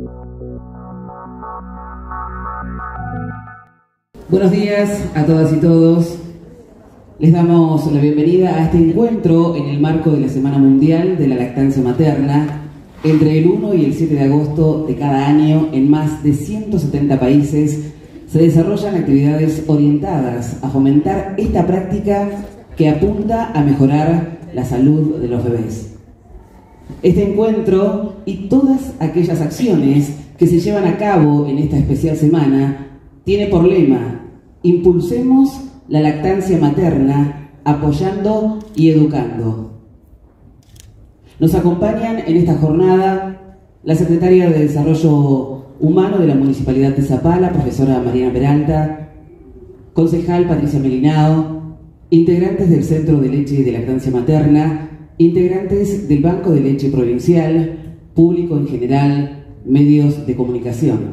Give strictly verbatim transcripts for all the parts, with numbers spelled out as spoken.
Buenos días a todas y todos. Les damos la bienvenida a este encuentro en el marco de la Semana Mundial de la Lactancia Materna entre el uno y el siete de agosto de cada año. En más de ciento setenta países se desarrollan actividades orientadas a fomentar esta práctica que apunta a mejorar la salud de los bebés. Este encuentro y todas aquellas acciones que se llevan a cabo en esta especial semana tiene por lema: impulsemos la lactancia materna, apoyando y educando. Nos acompañan en esta jornada la Secretaria de Desarrollo Humano de la Municipalidad de Zapala, profesora Mariana Peralta, concejal Patricia Melinao, integrantes del Centro de Leche y de Lactancia Materna, integrantes del Banco de Leche Provincial, público en general, medios de comunicación.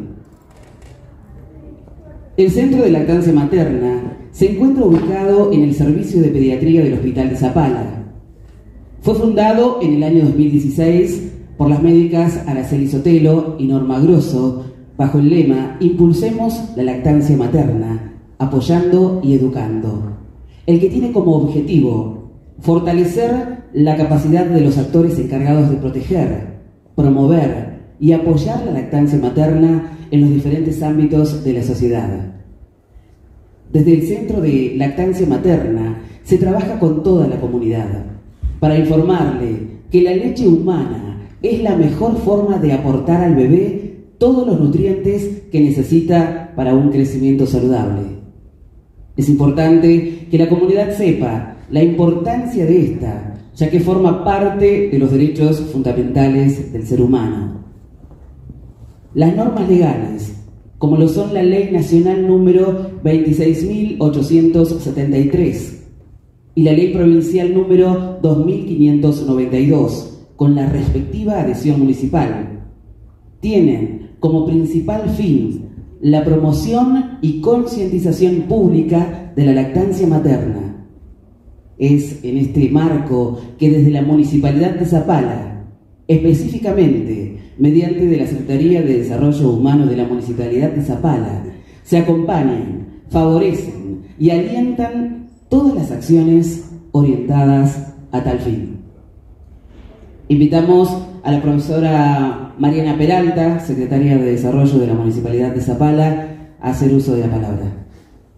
El Centro de Lactancia Materna se encuentra ubicado en el Servicio de Pediatría del Hospital de Zapala. Fue fundado en el año dos mil dieciséis por las médicas Araceli Sotelo y Norma Grosso bajo el lema Impulsemos la lactancia materna, apoyando y educando, el que tiene como objetivo fortalecer la capacidad de los actores encargados de proteger, promover y apoyar la lactancia materna en los diferentes ámbitos de la sociedad. Desde el Centro de Lactancia Materna se trabaja con toda la comunidad para informarle que la leche humana es la mejor forma de aportar al bebé todos los nutrientes que necesita para un crecimiento saludable. Es importante que la comunidad sepa la importancia de esta, ya que forma parte de los derechos fundamentales del ser humano. Las normas legales, como lo son la Ley Nacional número veintiséis mil ochocientos setenta y tres y la Ley Provincial número dos mil quinientos noventa y dos, con la respectiva adhesión municipal, tienen como principal fin la promoción y concientización pública de la lactancia materna. Es en este marco que desde la Municipalidad de Zapala, específicamente mediante de la Secretaría de Desarrollo Humano de la Municipalidad de Zapala, se acompañan, favorecen y alientan todas las acciones orientadas a tal fin. Invitamos a la profesora Mariana Peralta, Secretaria de Desarrollo de la Municipalidad de Zapala, a hacer uso de la palabra.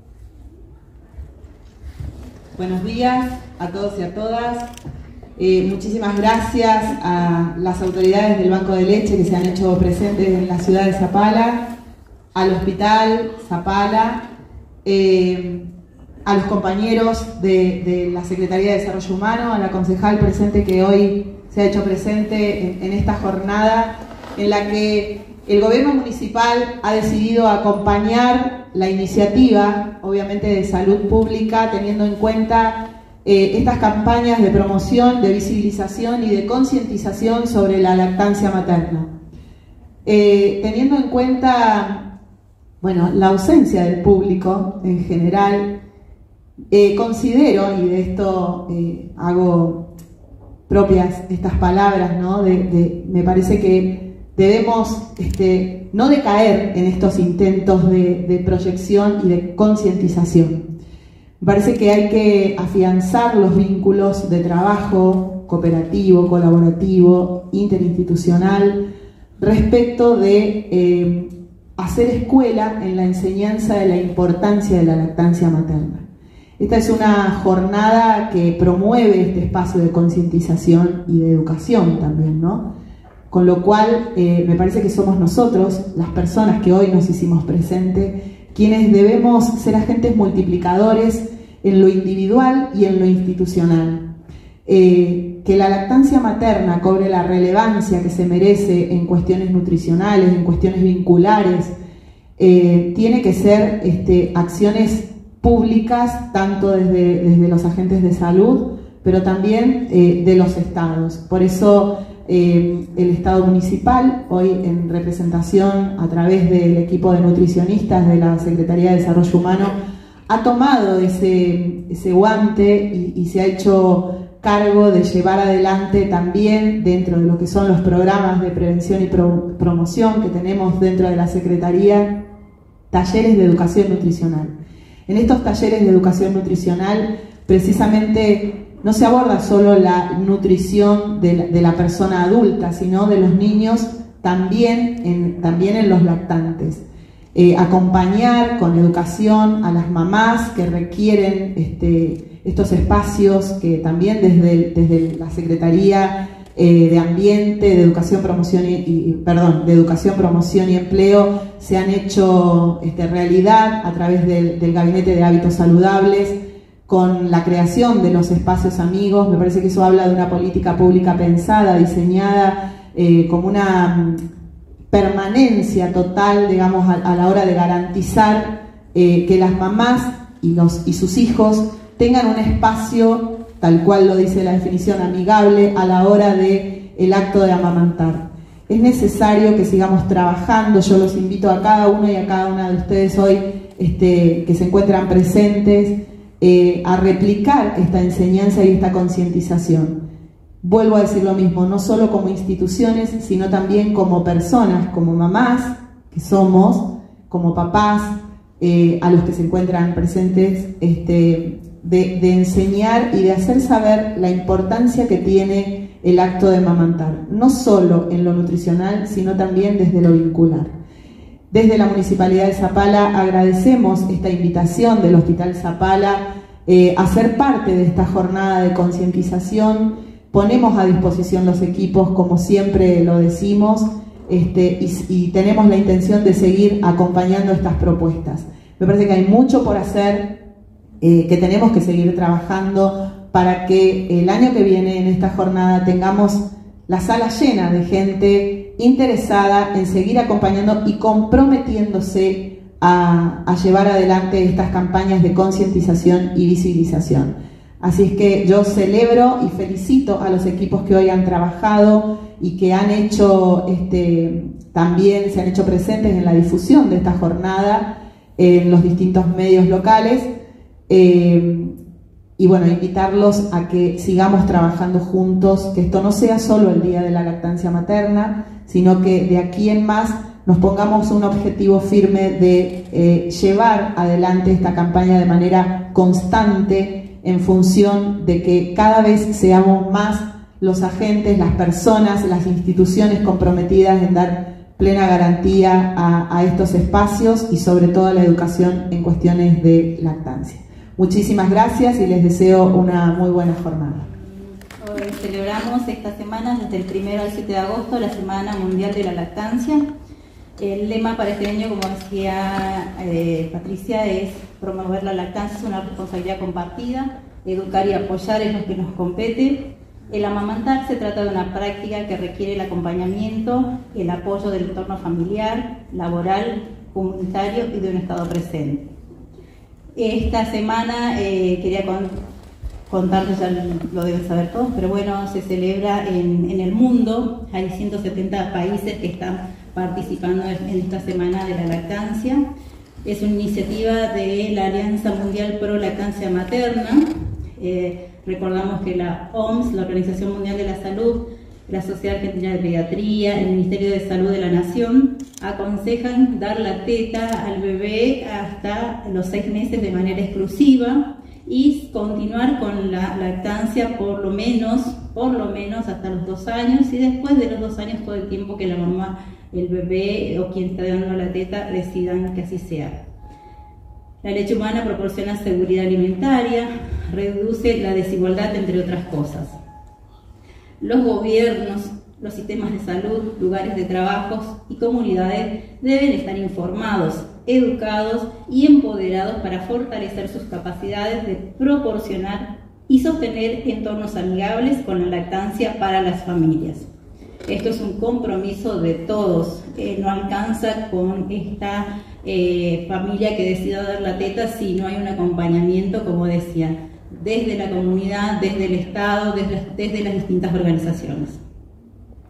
Buenos días a todos y a todas. Eh, muchísimas gracias a las autoridades del Banco de Leche que se han hecho presentes en la ciudad de Zapala, al Hospital Zapala, eh, a los compañeros de, de la Secretaría de Desarrollo Humano, a la concejal presente que hoy se ha hecho presente en, en esta jornada en la que el gobierno municipal ha decidido acompañar la iniciativa, obviamente de salud pública, teniendo en cuenta Eh, estas campañas de promoción, de visibilización y de concientización sobre la lactancia materna. Eh, teniendo en cuenta, bueno, la ausencia del público en general, eh, considero, y de esto eh, hago propias estas palabras, ¿no? de, de, me parece que debemos este, no decaer en estos intentos de, de proyección y de concientización. Me parece que hay que afianzar los vínculos de trabajo cooperativo, colaborativo, interinstitucional, respecto de eh, hacer escuela en la enseñanza de la importancia de la lactancia materna. Esta es una jornada que promueve este espacio de concientización y de educación también, ¿no? Con lo cual, eh, me parece que somos nosotros, las personas que hoy nos hicimos presente, quienes debemos ser agentes multiplicadores en lo individual y en lo institucional. Eh, que la lactancia materna cobre la relevancia que se merece en cuestiones nutricionales, en cuestiones vinculares, eh, tiene que ser este, acciones públicas, tanto desde, desde los agentes de salud, pero también eh, de los estados. Por eso eh, el Estado municipal, hoy en representación a través del equipo de nutricionistas de la Secretaría de Desarrollo Humano, ha tomado ese, ese guante y, y se ha hecho cargo de llevar adelante también, dentro de lo que son los programas de prevención y pro promoción que tenemos dentro de la Secretaría, talleres de educación nutricional. En estos talleres de educación nutricional, precisamente, no se aborda solo la nutrición de la, de la persona adulta, sino de los niños también en, también en los lactantes. Eh, acompañar con educación a las mamás que requieren este, estos espacios que también desde, desde la Secretaría eh, de Ambiente, de Educación, Promoción y, y, perdón, de Educación, Promoción y Empleo se han hecho este, realidad a través del, del Gabinete de Hábitos Saludables, con la creación de los espacios amigos. Me parece que eso habla de una política pública pensada, diseñada eh, como una permanencia total, digamos, a, a la hora de garantizar eh, que las mamás y, los, y sus hijos tengan un espacio, tal cual lo dice la definición, amigable a la hora de el acto de amamantar. Es necesario que sigamos trabajando. Yo los invito a cada uno y a cada una de ustedes hoy este, que se encuentran presentes eh, a replicar esta enseñanza y esta concientización. Vuelvo a decir lo mismo, no solo como instituciones, sino también como personas, como mamás que somos, como papás, eh, a los que se encuentran presentes, este, de, de enseñar y de hacer saber la importancia que tiene el acto de amamantar, no solo en lo nutricional, sino también desde lo vincular. Desde la Municipalidad de Zapala agradecemos esta invitación del Hospital Zapala eh, a ser parte de esta jornada de concientización. Ponemos a disposición los equipos, como siempre lo decimos, este, y, y tenemos la intención de seguir acompañando estas propuestas. Me parece que hay mucho por hacer, eh, que tenemos que seguir trabajando para que el año que viene en esta jornada tengamos la sala llena de gente interesada en seguir acompañando y comprometiéndose a, a llevar adelante estas campañas de concientización y visibilización. Así es que yo celebro y felicito a los equipos que hoy han trabajado y que han hecho, este, también se han hecho presentes en la difusión de esta jornada en los distintos medios locales. Eh, y bueno, invitarlos a que sigamos trabajando juntos, que esto no sea solo el Día de la Lactancia Materna, sino que de aquí en más nos pongamos un objetivo firme de eh, llevar adelante esta campaña de manera constante, en función de que cada vez seamos más los agentes, las personas, las instituciones comprometidas en dar plena garantía a, a estos espacios y sobre todo a la educación en cuestiones de lactancia. Muchísimas gracias y les deseo una muy buena jornada. Hoy celebramos esta semana, desde el primero al siete de agosto, la Semana Mundial de la Lactancia. El lema para este año, como decía eh, Patricia, es promover la lactancia, es una responsabilidad compartida, educar y apoyar es lo que nos compete. El amamantar se trata de una práctica que requiere el acompañamiento, el apoyo del entorno familiar, laboral, comunitario y de un Estado presente. Esta semana eh, quería con, contarles, ya lo deben saber todos, pero bueno, se celebra en, en el mundo, hay ciento setenta países que están participando en esta Semana de la Lactancia. Es una iniciativa de la Alianza Mundial Pro Lactancia Materna. Eh, recordamos que la O M S, la Organización Mundial de la Salud, la Sociedad Argentina de Pediatría, el Ministerio de Salud de la Nación, aconsejan dar la teta al bebé hasta los seis meses de manera exclusiva y continuar con la lactancia por lo menos, por lo menos hasta los dos años y después de los dos años todo el tiempo que la mamá, el bebé o quien está dando la teta decidan que así sea. La leche humana proporciona seguridad alimentaria, reduce la desigualdad, entre otras cosas. Los gobiernos, los sistemas de salud, lugares de trabajo y comunidades deben estar informados, educados y empoderados para fortalecer sus capacidades de proporcionar y sostener entornos amigables con la lactancia para las familias. Esto es un compromiso de todos, eh, no alcanza con esta eh, familia que decida dar la teta si no hay un acompañamiento, como decía, desde la comunidad, desde el Estado, desde, desde las distintas organizaciones.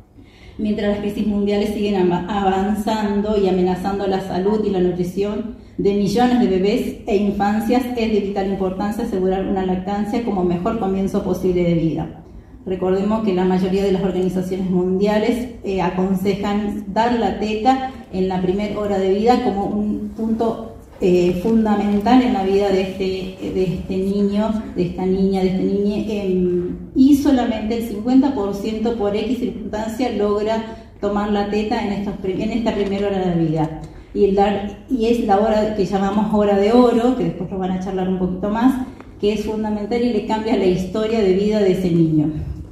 Mientras las crisis mundiales siguen avanzando y amenazando la salud y la nutrición, de millones de bebés e infancias, es de vital importancia asegurar una lactancia como mejor comienzo posible de vida. Recordemos que la mayoría de las organizaciones mundiales eh, aconsejan dar la teta en la primera hora de vida como un punto eh, fundamental en la vida de este, de este niño, de esta niña, de este niño, eh, y solamente el cincuenta por ciento por X circunstancia logra tomar la teta en, estos, en esta primera hora de vida. Y, el dar, y es la hora que llamamos hora de oro, que después lo van a charlar un poquito más, que es fundamental y le cambia la historia de vida de ese niño.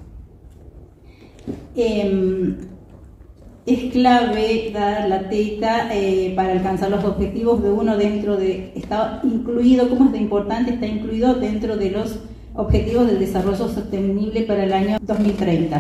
Eh, es clave dar la teta eh, para alcanzar los objetivos de uno dentro de, está incluido, ¿cómo es de importante? Está incluido dentro de los objetivos del desarrollo sostenible para el año dos mil treinta.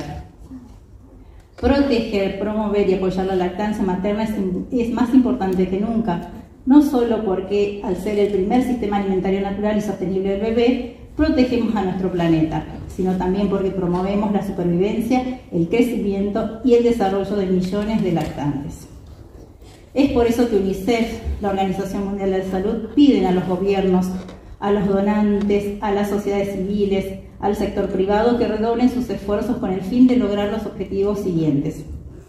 Proteger, promover y apoyar la lactancia materna es, es más importante que nunca, no solo porque al ser el primer sistema alimentario natural y sostenible del bebé, protegemos a nuestro planeta, sino también porque promovemos la supervivencia, el crecimiento y el desarrollo de millones de lactantes. Es por eso que UNICEF, la Organización Mundial de la Salud, piden a los gobiernos, a los donantes, a las sociedades civiles, al sector privado que redoblen sus esfuerzos con el fin de lograr los objetivos siguientes.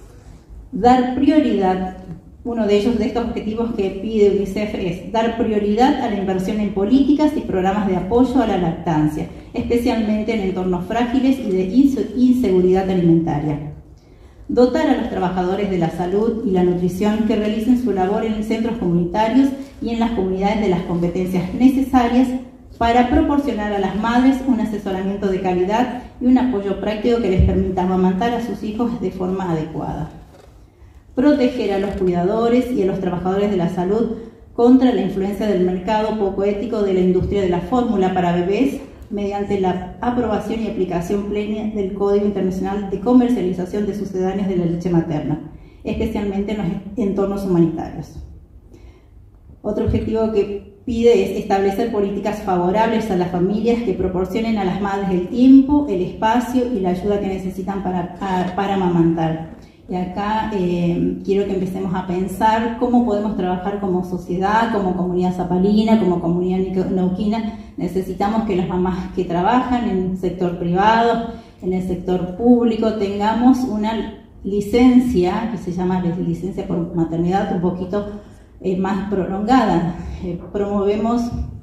Dar prioridad. Uno de ellos, de estos objetivos que pide UNICEF, es dar prioridad a la inversión en políticas y programas de apoyo a la lactancia, especialmente en entornos frágiles y de inseguridad alimentaria. Dotar a los trabajadores de la salud y la nutrición que realicen su labor en centros comunitarios y en las comunidades de las competencias necesarias para proporcionar a las madres un asesoramiento de calidad y un apoyo práctico que les permita amamantar a sus hijos de forma adecuada. Proteger a los cuidadores y a los trabajadores de la salud contra la influencia del mercado poco ético de la industria de la fórmula para bebés mediante la aprobación y aplicación plena del Código Internacional de Comercialización de Sucedáneos de la Leche Materna, especialmente en los entornos humanitarios. Otro objetivo que pide es establecer políticas favorables a las familias que proporcionen a las madres el tiempo, el espacio y la ayuda que necesitan para, para amamantar. Y acá eh, quiero que empecemos a pensar cómo podemos trabajar como sociedad, como comunidad zapalina, como comunidad neuquina. Necesitamos que las mamás que trabajan en el sector privado, en el sector público, tengamos una licencia, que se llama licencia por maternidad, un poquito eh, más prolongada. Eh, promovemos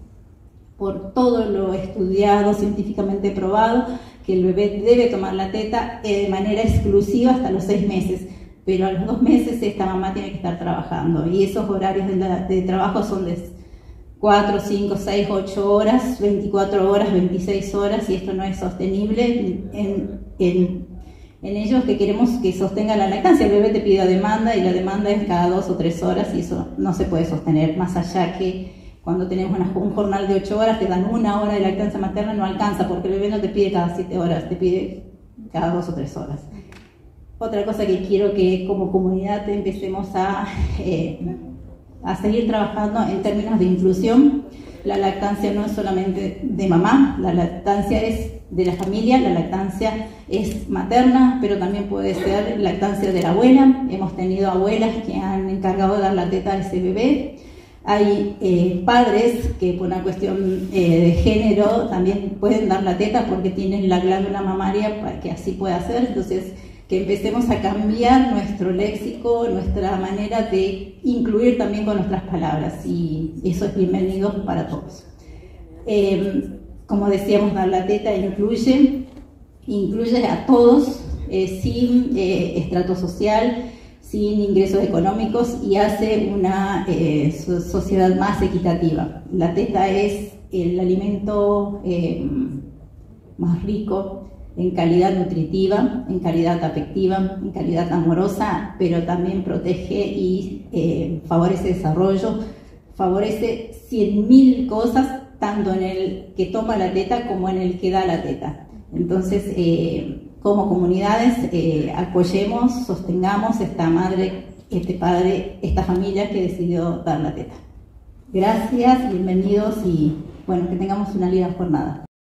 por todo lo estudiado, científicamente probado, que el bebé debe tomar la teta eh, de manera exclusiva hasta los seis meses, pero a los dos meses esta mamá tiene que estar trabajando y esos horarios de, la, de trabajo son de cuatro, cinco, seis, ocho horas, veinticuatro horas, veintiséis horas, y esto no es sostenible en, en, en ellos que queremos que sostenga la lactancia. El bebé te pide demanda y la demanda es cada dos o tres horas y eso no se puede sostener, más allá que cuando tenemos una, un jornal de ocho horas, te dan una hora de lactancia materna, no alcanza, porque el bebé no te pide cada siete horas, te pide cada dos o tres horas. Otra cosa que quiero que como comunidad empecemos a, eh, a seguir trabajando en términos de inclusión. La lactancia no es solamente de mamá, la lactancia es de la familia, la lactancia es materna, pero también puede ser lactancia de la abuela. Hemos tenido abuelas que han encargado de dar la teta a ese bebé. Hay eh, padres que por una cuestión eh, de género también pueden dar la teta porque tienen la glándula mamaria para que así pueda ser. Entonces, que empecemos a cambiar nuestro léxico, nuestra manera de incluir también con nuestras palabras, y eso es bienvenido para todos. Eh, como decíamos, dar la teta incluye, incluye a todos, eh, sin eh, estrato social, sin ingresos económicos, y hace una eh, sociedad más equitativa. La teta es el alimento eh, más rico en calidad nutritiva, en calidad afectiva, en calidad amorosa, pero también protege y eh, favorece desarrollo, favorece cien mil cosas, tanto en el que toma la teta como en el que da la teta. Entonces, eh, como comunidades, eh, apoyemos, sostengamos esta madre, este padre, esta familia que decidió dar la teta. Gracias, bienvenidos y bueno, que tengamos una linda jornada.